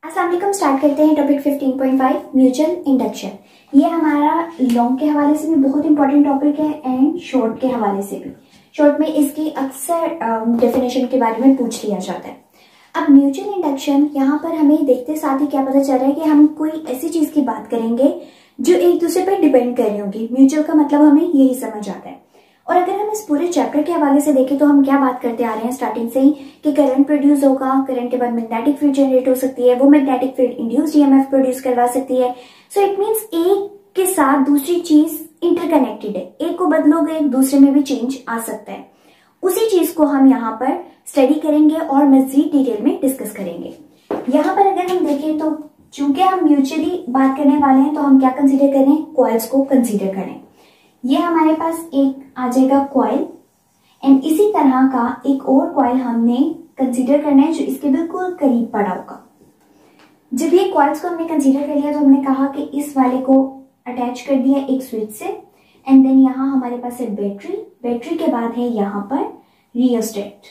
अस्सलाम वालेकुम। स्टार्ट करते हैं टॉपिक 15.5 म्यूचुअल इंडक्शन। ये हमारा लॉन्ग के हवाले से भी बहुत इंपॉर्टेंट टॉपिक है एंड शॉर्ट के हवाले से भी। शॉर्ट में इसकी अक्सर डेफिनेशन के बारे में पूछ लिया जाता है। अब म्यूचुअल इंडक्शन यहाँ पर हमें देखते साथ ही क्या पता चल रहा है कि हम कोई ऐसी चीज की बात करेंगे जो एक दूसरे पर डिपेंड कर रही होगी। म्यूचुअल का मतलब हमें यही समझ आता है। और अगर हम इस पूरे चैप्टर के हवाले से देखें तो हम क्या बात करते आ रहे हैं स्टार्टिंग से ही कि करंट प्रोड्यूस होगा, करंट के बाद मैग्नेटिक फील्ड जनरेट हो सकती है, वो magnetic field induced EMF produce करवा सकती है। सो इट मींस एक के साथ दूसरी चीज इंटरकनेक्टेड है, एक को बदलोगे दूसरे में भी चेंज आ सकता है। उसी चीज को हम यहाँ पर स्टडी करेंगे और मजीद डिटेल में डिस्कस करेंगे। यहाँ पर अगर हम देखें तो चूंकि हम म्यूचुअली बात करने वाले हैं तो हम क्या कंसीडर करें, कॉइल्स को कंसीडर करें। ये हमारे पास एक आ जाएगा कॉइल एंड इसी तरह का एक और कॉइल हमने कंसीडर करना है जो इसके बिल्कुल करीब पड़ा होगा। जब ये कॉइल्स को हमने कंसीडर कर लिया तो हमने कहा कि इस वाले को अटैच कर दिया एक स्विच से एंड देन यहाँ हमारे पास है बैटरी, बैटरी के बाद है यहाँ पर रियोस्टेट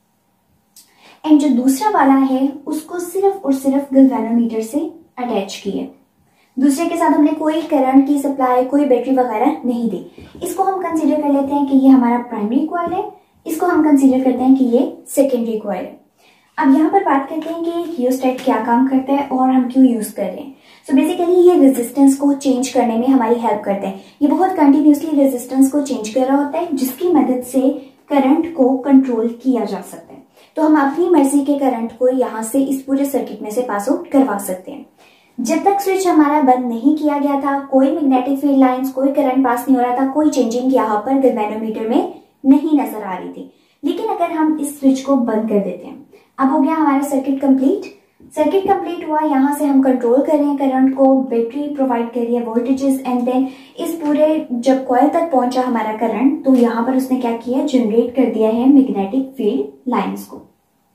एंड जो दूसरा वाला है उसको सिर्फ और सिर्फ गैल्वेनोमीटर से अटैच किया। दूसरे के साथ हमने कोई करंट की सप्लाई, कोई बैटरी वगैरह नहीं दी। इसको हम कंसीडर कर लेते हैं कि ये हमारा प्राइमरी कॉइल है, इसको हम कंसीडर करते हैं कि ये सेकेंडरी कॉइल है। अब यहाँ पर बात करते हैं कि रियोस्टेट क्या काम करता है और हम क्यों यूज कर रहे हैं। सो बेसिकली ये रेजिस्टेंस को चेंज करने में हमारी हेल्प करता है। ये बहुत कंटिन्यूसली रेजिस्टेंस को चेंज कर रहा होता है जिसकी मदद से करंट को कंट्रोल किया जा सकता है। तो हम अपनी मर्जी के करंट को यहाँ से इस पूरे सर्किट में से पास आउट करवा सकते हैं। जब तक स्विच हमारा बंद नहीं किया गया था, कोई मैग्नेटिक फील्ड लाइंस, कोई करंट पास नहीं हो रहा था, कोई चेंजिंग यहाँ पर गैल्वेनोमीटर में नहीं नजर आ रही थी। लेकिन अगर हम इस स्विच को बंद कर देते हैं, अब हो गया हमारा सर्किट कंप्लीट। सर्किट कंप्लीट हुआ, यहाँ से हम कंट्रोल कर रहे हैं करंट को, बैटरी प्रोवाइड कर रही है वोल्टेजेस एंड देन इस पूरे जब कॉइल तक पहुंचा हमारा करंट तो यहाँ पर उसने क्या किया, जनरेट कर दिया है मैग्नेटिक फील्ड लाइन्स को।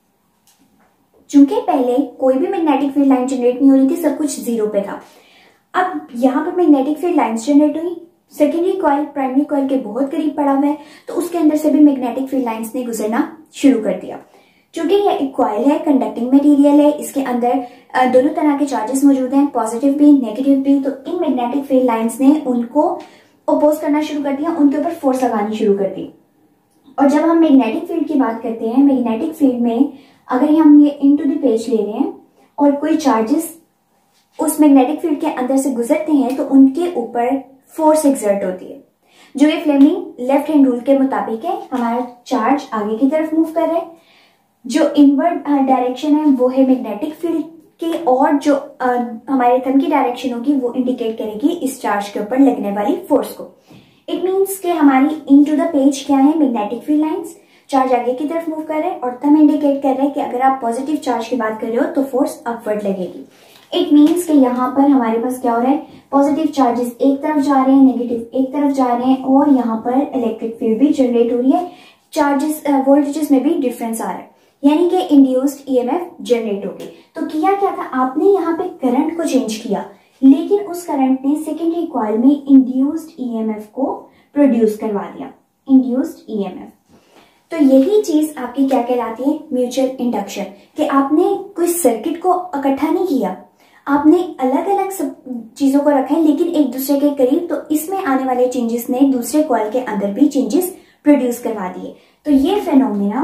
चूंकि पहले कोई भी मैग्नेटिक फील्ड लाइन जनरेट नहीं हो रही थी, सब कुछ जीरो पे था। अब यहाँ पर मैग्नेटिक फील्ड लाइंस जनरेट हुई, सेकेंडरी कॉइल प्राइमरी कॉइल के बहुत करीब पड़ा हुआ है तो उसके अंदर से भी मैग्नेटिक फील्ड लाइंस ने गुजरना शुरू कर दिया। चूंकि ये एक कॉइल है, कंडक्टिंग मटेरियल है, इसके अंदर दोनों तरह के चार्जेस मौजूद हैं, पॉजिटिव भी नेगेटिव भी। तो इन मैग्नेटिक फील्ड लाइंस ने उनको अपोज करना शुरू कर दिया, उनके ऊपर फोर्स लगानी शुरू कर दी। और जब हम मैग्नेटिक फील्ड की बात करते हैं, मैग्नेटिक फील्ड में अगर हम ये इनटू द पेज ले रहे हैं और कोई चार्जेस उस मैग्नेटिक फील्ड के अंदर से गुजरते हैं तो उनके ऊपर फोर्स एक्सर्ट होती है। जो ये फ्लेमिंग लेफ्ट हैंड रूल के मुताबिक है, हमारा चार्ज आगे की तरफ मूव कर रहा है, जो इनवर्ड डायरेक्शन है वो है मैग्नेटिक फील्ड की और जो हमारे थंब की डायरेक्शन होगी वो इंडिकेट करेगी इस चार्ज के ऊपर लगने वाली फोर्स को। इट मीन्स कि हमारी इनटू द पेज क्या है, मैग्नेटिक फील्ड लाइंस, चार्ज आगे की तरफ मूव कर रहे हैं और थंब इंडिकेट कर रहे हैं कि अगर आप पॉजिटिव चार्ज की बात कर रहे हो तो फोर्स अपवर्ड लगेगी। इट मीन्स कि यहाँ पर हमारे पास क्या हो रहा है, पॉजिटिव चार्जेस एक तरफ जा रहे हैं, नेगेटिव एक तरफ जा रहे हैं और यहाँ पर इलेक्ट्रिक फील्ड भी जनरेट हो रही है, चार्जेस वोल्टेजेस में भी डिफरेंस आ रहा है, यानी कि इंड्यूस्ड ईएमएफ जनरेट होगी। तो किया क्या था, आपने यहाँ पे करंट को चेंज किया लेकिन उस करंट ने सेकेंडरी कॉइल में इंड्यूस्ड ईएमएफ को प्रोड्यूस करवा दिया, इंड्यूस्ड ईएमएफ। तो यही चीज आपकी क्या कहलाती है, म्यूचुअल इंडक्शन। कि आपने कोई सर्किट को इकट्ठा नहीं किया, आपने अलग अलग सब चीजों को रखा है लेकिन एक दूसरे के करीब, तो इसमें आने वाले चेंजेस ने दूसरे कॉइल के अंदर भी चेंजेस प्रोड्यूस करवा दिए। तो ये फिनोमिना,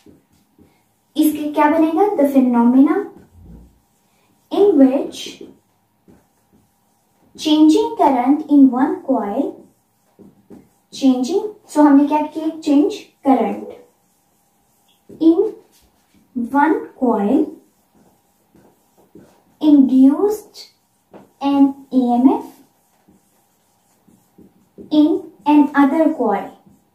इसके क्या बनेगा, the phenomena in which changing current in one coil, changing, so हमने क्या किया, change current in one coil induced an EMF in another coil.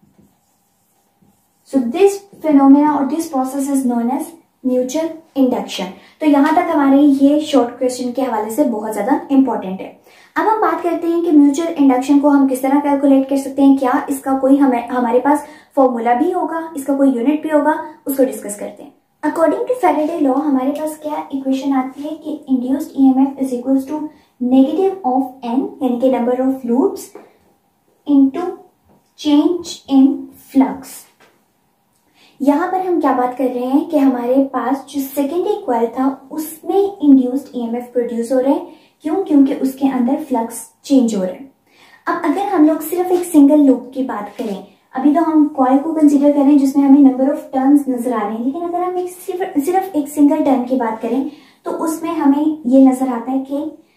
So this phenomena or this process is known as mutual induction. तो यहां तक हमारे ये short question के हवाले से बहुत ज्यादा इंपॉर्टेंट है। अब हम बात करते हैं कि म्यूचुअल इंडक्शन को हम किस तरह कैलकुलेट कर सकते हैं, क्या इसका कोई हमारे पास फॉर्मूला भी होगा, इसका कोई यूनिट भी होगा, उसको डिस्कस करते हैं। अकॉर्डिंग टू फैराडे लॉ हमारे पास क्या इक्वेशन आती है कि induced EMF is equals to negative of N, यानी कि number of loops into change in flux. यहाँ पर हम क्या बात कर रहे हैं कि हमारे पास जो सेकेंडरी कॉइल था उसमें इंड्यूस्ड ईएमएफ प्रोड्यूस हो रहे हैं। क्यों? क्योंकि उसके अंदर फ्लक्स चेंज हो रहे हैं। अब अगर हम लोग सिर्फ एक सिंगल लूप की बात करें, अभी तो हम कॉइल को कंसीडर करें जिसमें हमें नंबर ऑफ टर्न्स नजर आ रहे हैं, लेकिन अगर हम सिर्फ एक सिंगल टर्न की बात करें तो उसमें हमें ये नजर आता है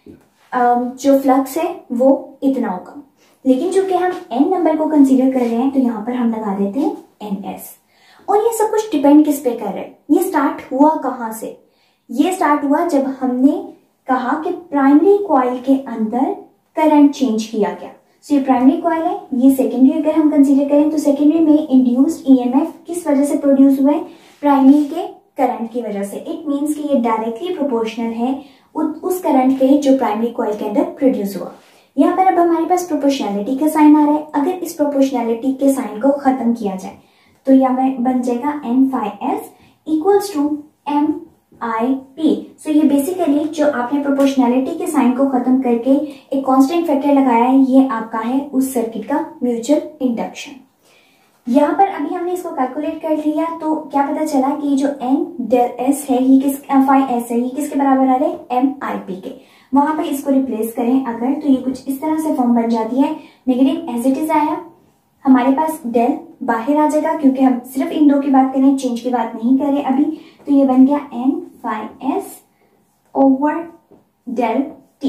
कि जो फ्लक्स है वो इतना होगा। लेकिन चूंकि हम n नंबर को कंसीडर कर रहे हैं तो यहाँ पर हम लगा देते हैं ns। और ये सब कुछ डिपेंड किस पे कर रहा है? ये स्टार्ट हुआ कहाँ से? ये स्टार्ट हुआ जब हमने कहा कि प्राइमरी कॉइल के अंदर करंट चेंज किया गया। सो ये प्राइमरी कॉइल है, ये सेकेंडरी अगर हम कंसीडर करें तो सेकेंडरी में इंड्यूस्ड ईएमएफ किस वजह से प्रोड्यूस हुए? प्राइमरी के करंट की वजह से। इट मीन्स कि ये डायरेक्टली प्रोपोर्शनल है उस करंट के जो प्राइमरी कॉइल के अंदर प्रोड्यूस हुआ। यहाँ पर अब हमारे पास प्रोपोर्शनैलिटी का साइन आ रहा है। अगर इस प्रोपोर्शनैलिटी के साइन को खत्म किया जाए तो यहाँ में बन जाएगा n phi s equals to m i p। So ये बेसिकली जो आपने प्रोपोर्शनैलिटी के साइन को खत्म करके एक कांस्टेंट फैक्टर लगाया है, ये आपका है उस सर्किट का म्यूचुअल इंडक्शन। यहाँ पर अभी हमने इसको कैलकुलेट कर लिया तो क्या पता चला कि जो n del s है ये phi s है, ये किसके बराबर आ रहे हैं? m i p के। वहां पर इसको रिप्लेस करें अगर तो ये कुछ इस तरह से फॉर्म बन जाती है। नेगेटिव एज इट इज आया, हमारे पास डेल बाहर आ जाएगा क्योंकि हम सिर्फ इन दो की बात करें, चेंज की बात नहीं कर रहे अभी। तो ये बन गया n phi s over del t।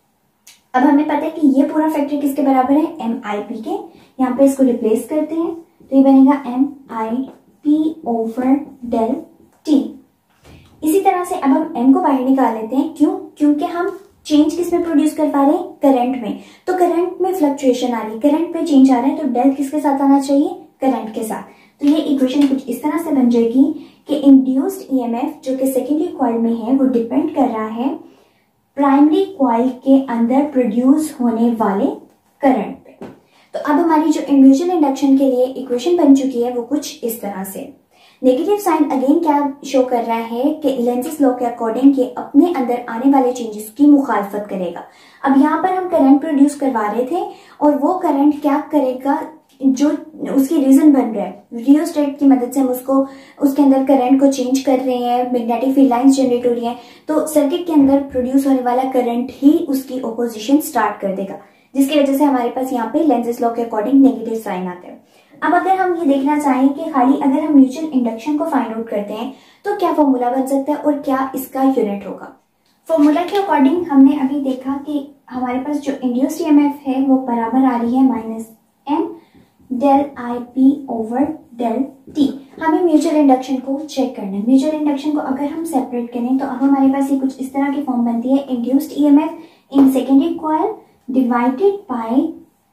अब हमें पता है कि ये पूरा फैक्टर किसके बराबर है? m i p के। यहाँ पे इसको रिप्लेस करते हैं तो ये बनेगा m i p over del t। इसी तरह से अब हम m को बाहर निकाल लेते हैं। क्यों? क्योंकि हम चेंज किस में प्रोड्यूस कर पा रहे हैं? करंट में। तो करंट में फ्लक्चुएशन आ रही है, करंट में चेंज आ रहा है, तो डेल किसके साथ आना चाहिए? करंट के साथ। तो ये इक्वेशन कुछ इस तरह से बन जाएगी कि इंड्यूस्ड ईएमएफ जो कि सेकेंडरी कॉइल में है वो डिपेंड कर रहा है प्राइमरी कॉइल के अंदर प्रोड्यूस होने वाले करंट पे। तो अब हमारी जो म्यूचुअल इंडक्शन के लिए इक्वेशन बन चुकी है वो कुछ इस तरह से। नेगेटिव साइन अगेन क्या शो कर रहा है कि लेंज़ेस लॉ के अकॉर्डिंग ये अपने अंदर आने वाले चेंजेस की मुखालफत करेगा। अब यहाँ पर हम करंट प्रोड्यूस करवा रहे थे और वो करंट क्या करेगा? जो उसकी रीजन बन रहा है, रियोस्टेट की मदद से हम उसके अंदर करंट को चेंज कर रहे हैं, मैग्नेटिक फील्ड लाइंस जनरेट हो रही हैं, तो सर्किट के अंदर प्रोड्यूस होने वाला करंट ही उसकी ऑपोजिशन स्टार्ट कर देगा, जिसकी वजह से हमारे पास यहाँ पे लेंज़ेस लॉ के अकॉर्डिंग नेगेटिव साइन आते हैं। अब अगर हम ये देखना चाहें कि खाली अगर हम म्यूचुअल इंडक्शन को फाइंड आउट करते हैं तो क्या फॉर्मूला बन सकता है और क्या इसका यूनिट होगा? फॉर्मूला के अकॉर्डिंग हमने अभी देखा कि हमारे पास जो इंड्यूस्ड ईएमएफ है वो बराबर आ रही है -m del i p over del t। हमें म्यूचुअल इंडक्शन को चेक करना है। म्यूचुअल इंडक्शन को अगर हम सेपरेट करें तो अब हमारे पास ये कुछ इस तरह की फॉर्म बनती है, induced EMF in secondary coil divided by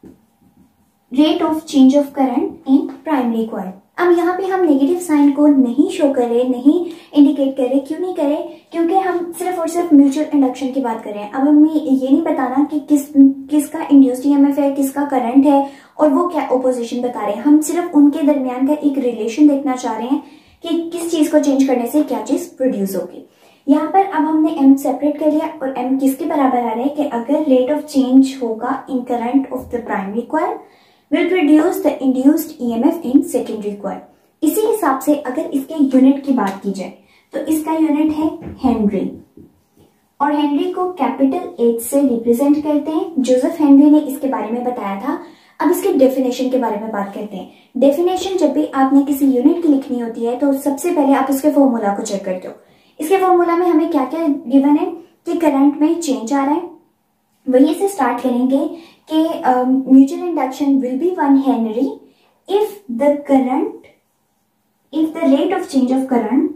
rate of change of current in primary coil. अब यहाँ पे हम नेगेटिव साइन को नहीं शो करे, नहीं इंडिकेट करे। क्यों नहीं करे? क्योंकि हम सिर्फ और सिर्फ म्यूचुअल इंडक्शन की बात कर रहे हैं। अब हमें ये नहीं बताना कि किसका इंड्यूस्ड ईएमएफ है, किसका करंट है और वो क्या ओपोजिशन बता रहे हैं। हम सिर्फ उनके दरमियान का एक रिलेशन देखना चाह रहे हैं कि किस चीज को चेंज करने से क्या चीज प्रोड्यूस होगी। यहाँ पर अब हमने m सेपरेट कर लिया और m किसके बराबर आ रहा है कि अगर रेट ऑफ चेंज होगा in current of the primary coil will produce the induced EMF in secondary coil। इसी हिसाब से अगर इसके यूनिट की बात की जाए तो इसका यूनिट है हेनरी और हेनरी को कैपिटल H से रिप्रेजेंट करते हैं। जोसेफ हेनरी ने इसके बारे में बताया था। अब इसके डेफिनेशन के बारे में बात करते हैं। डेफिनेशन जब भी आपने किसी यूनिट की लिखनी होती है तो सबसे पहले आप उसके फॉर्मूला को चेक करते हो। इसके फॉर्मूला में हमें क्या क्या गिवन है कि करंट में चेंज आ रहा है, वहीं से स्टार्ट करेंगे कि mutual induction will be 1 henry if the rate of change of current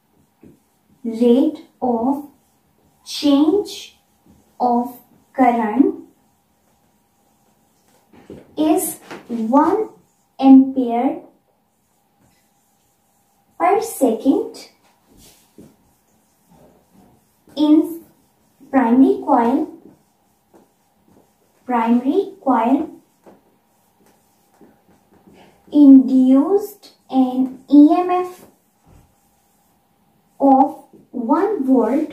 is 1 ampere per second in primary coil induced an EMF of 1 volt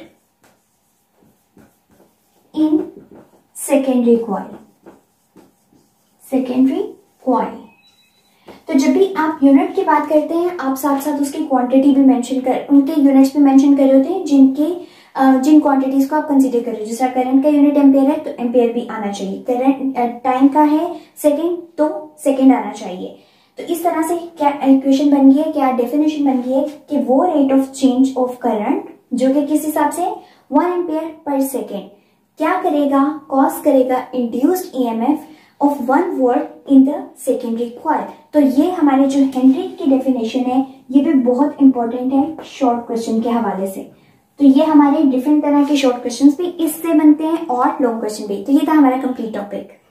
in secondary coil। तो जब भी आप यूनिट की बात करते हैं, आप साथ साथ उसकी क्वांटिटी भी मेंशन कर, उनके यूनिट्स भी मेंशन कर रहे होते हैं जिन क्वांटिटीज को आप कंसीडर कर रहे हो। जैसे करंट का यूनिट एम्पेयर है तो एम्पेयर भी आना चाहिए, करंट टाइम का है सेकंड तो सेकंड आना चाहिए। तो इस तरह से क्या इक्वेशन बन गई है, क्या डेफिनेशन बन गई है कि वो rate of change of current जो कि किस हिसाब से 1 एम्पेयर पर सेकेंड क्या करेगा, कॉज करेगा induced EMF of 1 volt in the secondary coil. तो ये हमारे जो हेनरी की डेफिनेशन है ये भी बहुत इंपॉर्टेंट है शॉर्ट क्वेश्चन के हवाले से। तो ये हमारे डिफरेंट तरह के शॉर्ट क्वेश्चंस भी इससे बनते हैं और लॉन्ग क्वेश्चन भी। तो ये था हमारा कंप्लीट टॉपिक।